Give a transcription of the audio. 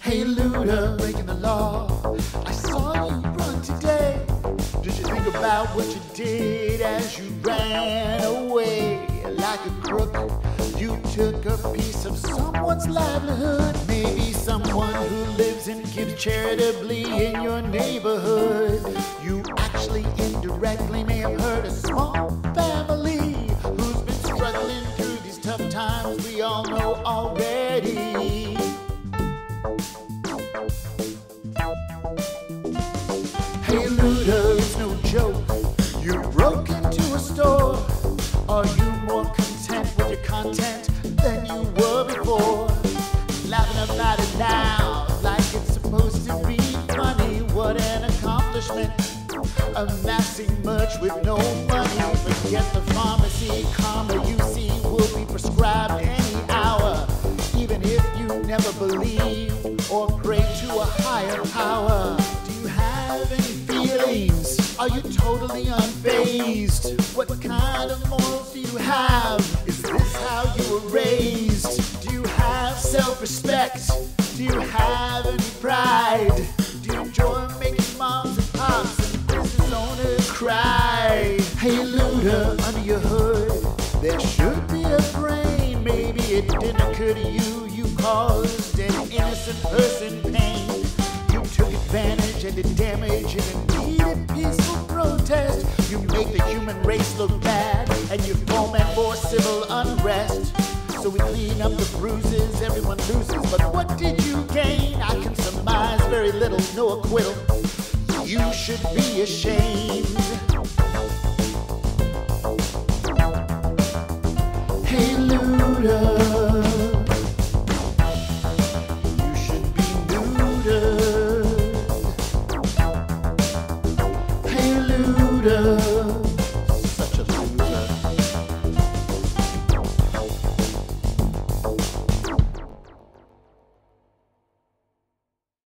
Hey looter, breaking the law, I saw you run today. Did you think about what you did as you ran away? Like a crook, you took a piece of someone's livelihood. Maybe someone who lives and gives charitably in your neighborhood. You actually indirectly may have hurt a small family who's been struggling through these tough times we all know already. Hey looter, it's no joke. You broke into a store. Are you more content with your content than you were before? Laughing about it now like it's supposed to be funny. What an accomplishment, amassing much with no money. Forget the pharmacy, karma you see will be prescribed any hour. Even if you never believe or pray to a higher power. Do you have any feelings? Are you totally unfazed? What kind of morals do you have? Is this how you were raised? Do you have self-respect? Do you have any pride? Do you enjoy making moms and pops and business owners cry? Hey looter, under your hood, there should be a brain. Maybe it didn't occur to you, you caused an innocent person pain. You took advantage and did damage in a needed peaceful protest. You make the human race look bad and you foment more civil unrest. So we clean up the bruises, everyone loses. But what did you gain? I can surmise very little, no acquittal. You should be ashamed.